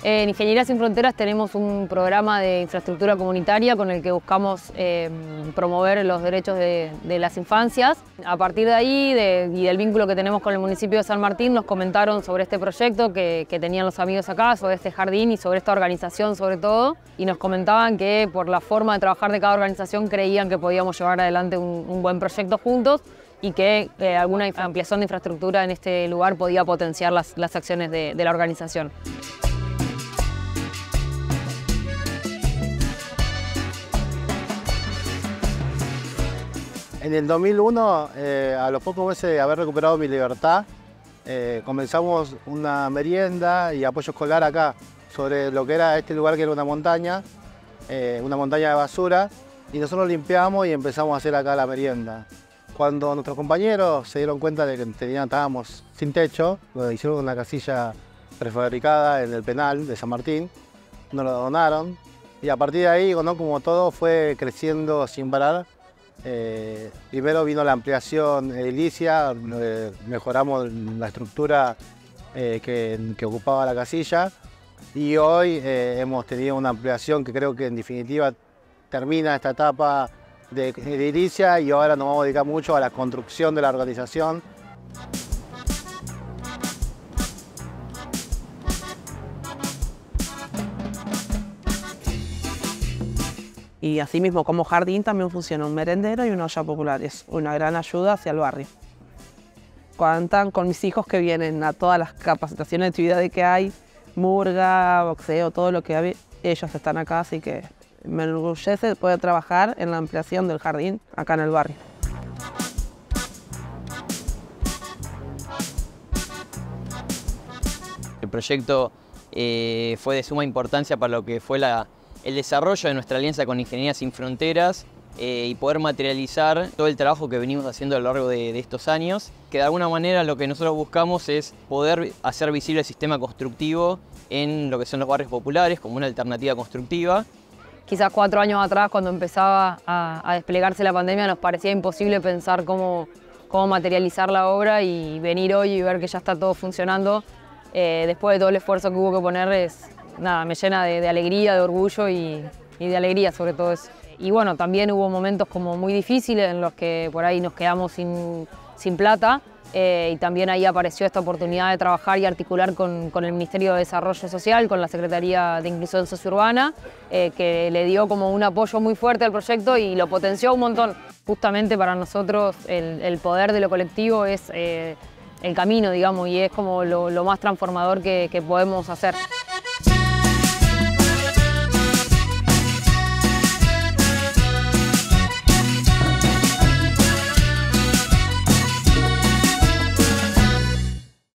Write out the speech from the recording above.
En Ingeniería Sin Fronteras tenemos un programa de infraestructura comunitaria con el que buscamos promover los derechos de las infancias. A partir de ahí y del vínculo que tenemos con el municipio de San Martín, nos comentaron sobre este proyecto que tenían los amigos acá, sobre este jardín y sobre esta organización sobre todo, y nos comentaban que por la forma de trabajar de cada organización creían que podíamos llevar adelante un buen proyecto juntos y que alguna ampliación de infraestructura en este lugar podía potenciar las acciones de la organización. En el 2001, a los pocos meses de haber recuperado mi libertad, comenzamos una merienda y apoyo escolar acá sobre lo que era este lugar, que era una montaña de basura, y nosotros limpiamos y empezamos a hacer acá la merienda. Cuando nuestros compañeros se dieron cuenta de que estábamos sin techo, hicieron una casilla prefabricada en el penal de San Martín, nos lo donaron, y a partir de ahí, ¿no?, como todo fue creciendo sin parar. Primero vino la ampliación edilicia, mejoramos la estructura que ocupaba la casilla, y hoy hemos tenido una ampliación que creo que en definitiva termina esta etapa de edilicia, y ahora nos vamos a dedicar mucho a la construcción de la organización. Y asimismo, como jardín también funciona un merendero y una olla popular. Es una gran ayuda hacia el barrio. Cuentan con mis hijos que vienen a todas las capacitaciones de actividades que hay, murga, boxeo, todo lo que hay, ellos están acá, así que me enorgullece poder trabajar en la ampliación del jardín acá en el barrio. El proyecto fue de suma importancia para lo que fue el desarrollo de nuestra alianza con Ingeniería Sin Fronteras y poder materializar todo el trabajo que venimos haciendo a lo largo de estos años, que de alguna manera lo que nosotros buscamos es poder hacer visible el sistema constructivo en lo que son los barrios populares como una alternativa constructiva. Quizás 4 años atrás, cuando empezaba a desplegarse la pandemia, nos parecía imposible pensar cómo materializar la obra, y venir hoy y ver que ya está todo funcionando, después de todo el esfuerzo que hubo que poner, me llena de alegría, de orgullo y de alegría sobre todo eso. Y bueno, también hubo momentos como muy difíciles en los que por ahí nos quedamos sin plata, y también ahí apareció esta oportunidad de trabajar y articular con el Ministerio de Desarrollo Social, con la Secretaría de Inclusión Sociourbana, que le dio como un apoyo muy fuerte al proyecto y lo potenció un montón. Justamente para nosotros el poder de lo colectivo es el camino, digamos, y es como lo más transformador que podemos hacer.